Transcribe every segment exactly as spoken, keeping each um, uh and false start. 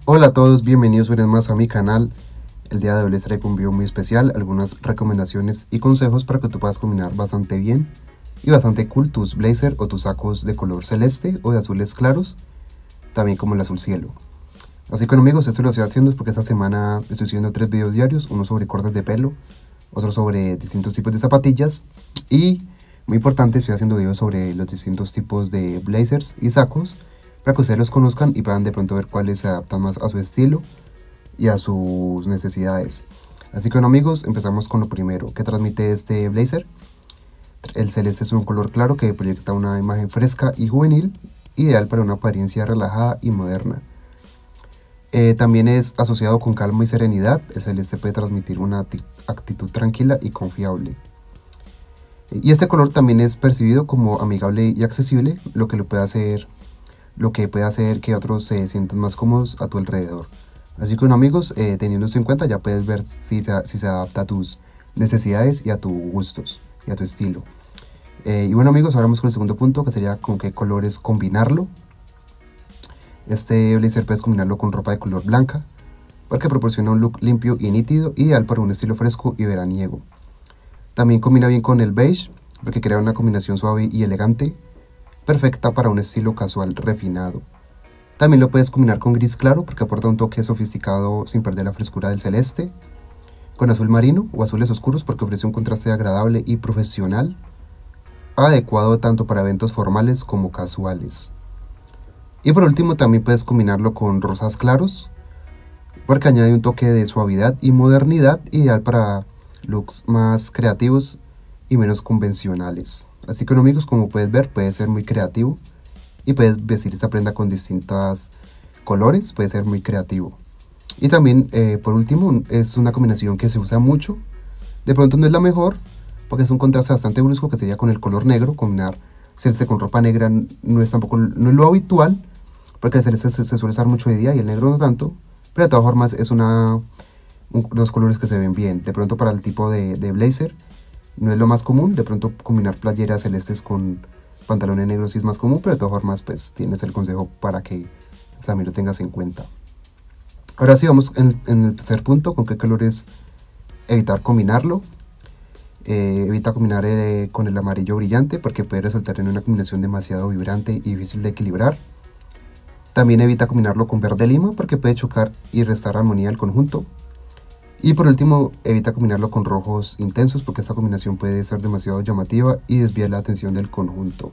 Hola a todos, bienvenidos una vez más a mi canal. El día de hoy les traigo un video muy especial, algunas recomendaciones y consejos para que tú puedas combinar bastante bien y bastante cool tus blazer o tus sacos de color celeste o de azules claros, también como el azul cielo. Así que amigos, esto lo estoy haciendo es porque esta semana estoy subiendo tres videos diarios, uno sobre cortes de pelo, otro sobre distintos tipos de zapatillas y, muy importante, estoy haciendo videos sobre los distintos tipos de blazers y sacos para que ustedes los conozcan y puedan de pronto ver cuáles se adaptan más a su estilo y a sus necesidades. Así que bueno amigos, empezamos con lo primero. ¿Qué transmite este blazer? El celeste es un color claro que proyecta una imagen fresca y juvenil, ideal para una apariencia relajada y moderna. Eh, también es asociado con calma y serenidad. El celeste puede transmitir una actitud tranquila y confiable. Y este color también es percibido como amigable y accesible, lo que lo puede hacer, lo que puede hacer que otros se sientan más cómodos a tu alrededor. Así que bueno amigos, eh, teniendo esto en cuenta ya puedes ver si se, si se adapta a tus necesidades y a tus gustos y a tu estilo. Eh, y bueno amigos, ahora vamos con el segundo punto, que sería con qué colores combinarlo. Este blazer puedes combinarlo con ropa de color blanca, porque proporciona un look limpio y nítido, ideal para un estilo fresco y veraniego. También combina bien con el beige, porque crea una combinación suave y elegante, perfecta para un estilo casual refinado. También lo puedes combinar con gris claro, porque aporta un toque sofisticado sin perder la frescura del celeste. Con azul marino o azules oscuros, porque ofrece un contraste agradable y profesional, adecuado tanto para eventos formales como casuales. Y por último también puedes combinarlo con rosas claros, porque añade un toque de suavidad y modernidad, ideal para looks más creativos y menos convencionales. Así que amigos, como puedes ver, puede ser muy creativo y puedes vestir esta prenda con distintos colores, puede ser muy creativo. Y también eh, por último, es una combinación que se usa mucho. De pronto no es la mejor, porque es un contraste bastante brusco, que sería con el color negro. Combinar celeste con ropa negra no es tampoco no es lo habitual, porque el celeste se, se suele usar mucho de día y el negro no tanto, pero de todas formas es una un, dos colores que se ven bien. De pronto para el tipo de, de blazer no es lo más común, de pronto combinar playeras celestes con pantalones negros sí es más común, pero de todas formas pues tienes el consejo para que también lo tengas en cuenta. Ahora sí, vamos en, en el tercer punto, con qué colores evitar combinarlo. Eh, evita combinar eh, con el amarillo brillante, porque puede resultar en una combinación demasiado vibrante y difícil de equilibrar. También evita combinarlo con verde lima, porque puede chocar y restar armonía al conjunto. Y por último, evita combinarlo con rojos intensos, porque esta combinación puede ser demasiado llamativa y desviar la atención del conjunto.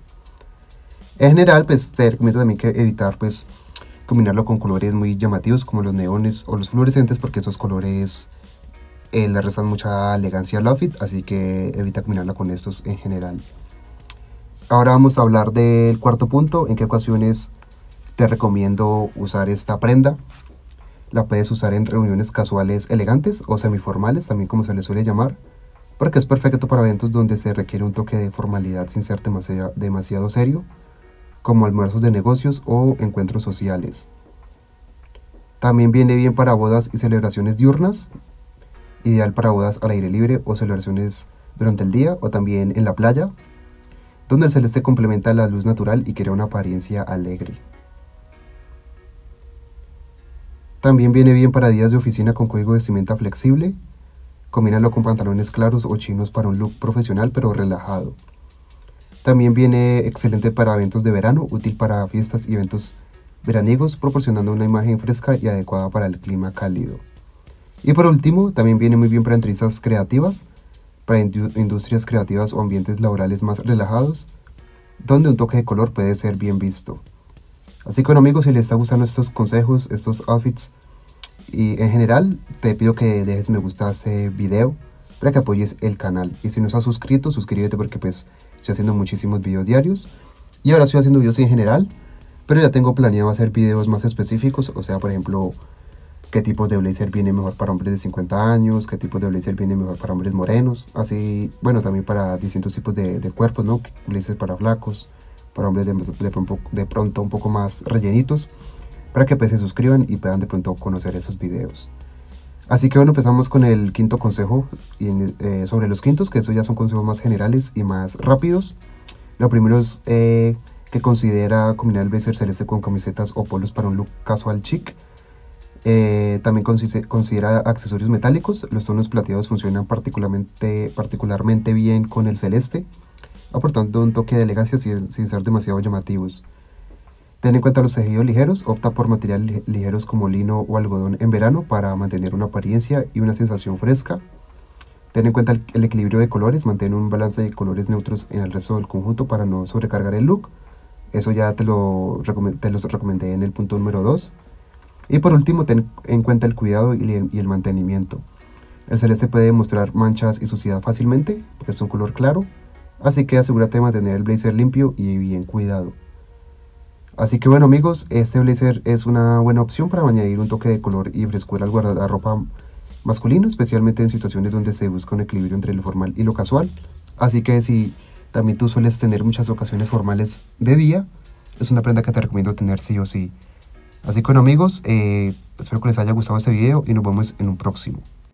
En general, pues te recomiendo también que evitar pues combinarlo con colores muy llamativos como los neones o los fluorescentes, porque esos colores eh, le restan mucha elegancia al outfit, así que evita combinarla con estos en general. Ahora vamos a hablar del cuarto punto, en qué ocasiones te recomiendo usar esta prenda. La puedes usar en reuniones casuales elegantes o semiformales, también como se le suele llamar, porque es perfecto para eventos donde se requiere un toque de formalidad sin ser demasiado, demasiado serio, como almuerzos de negocios o encuentros sociales. También viene bien para bodas y celebraciones diurnas, ideal para bodas al aire libre o celebraciones durante el día o también en la playa, donde el celeste complementa la luz natural y crea una apariencia alegre. También viene bien para días de oficina con código de vestimenta flexible. Combínalo con pantalones claros o chinos para un look profesional pero relajado. También viene excelente para eventos de verano, útil para fiestas y eventos veraniegos, proporcionando una imagen fresca y adecuada para el clima cálido. Y por último, también viene muy bien para entrevistas creativas, para industrias creativas o ambientes laborales más relajados, donde un toque de color puede ser bien visto. Así que bueno amigos, si les está gustando estos consejos, estos outfits y en general, te pido que dejes me gusta a este video para que apoyes el canal. Y si no estás suscrito, suscríbete, porque pues estoy haciendo muchísimos videos diarios. Y ahora estoy haciendo videos en general, pero ya tengo planeado hacer videos más específicos. O sea, por ejemplo, qué tipos de blazer viene mejor para hombres de cincuenta años, qué tipos de blazer viene mejor para hombres morenos. Así, bueno, también para distintos tipos de, de cuerpos, ¿no? Blazer para flacos, para hombres de, de, pronto, de pronto un poco más rellenitos, para que pues se suscriban y puedan de pronto conocer esos videos. Así que bueno, empezamos con el quinto consejo y, eh, sobre los quintos, que estos ya son consejos más generales y más rápidos. Lo primero es eh, que considera combinar el blazer celeste con camisetas o polos para un look casual chic. Eh, también considera accesorios metálicos. Los tonos plateados funcionan particularmente, particularmente bien con el celeste, aportando un toque de elegancia sin, sin ser demasiado llamativos. Ten en cuenta los tejidos ligeros. Opta por materiales ligeros como lino o algodón en verano para mantener una apariencia y una sensación fresca. Ten en cuenta el, el equilibrio de colores. Mantén un balance de colores neutros en el resto del conjunto para no sobrecargar el look. Eso ya te lo, te los recomendé en el punto número dos. Y por último, ten en cuenta el cuidado y el, y el mantenimiento. El celeste puede mostrar manchas y suciedad fácilmente, porque es un color claro, así que asegúrate de mantener el blazer limpio y bien cuidado. Así que bueno amigos, este blazer es una buena opción para añadir un toque de color y frescura al guardarropa masculino, especialmente en situaciones donde se busca un equilibrio entre lo formal y lo casual. Así que si también tú sueles tener muchas ocasiones formales de día, es una prenda que te recomiendo tener sí o sí. Así que bueno amigos, eh, espero que les haya gustado este video y nos vemos en un próximo.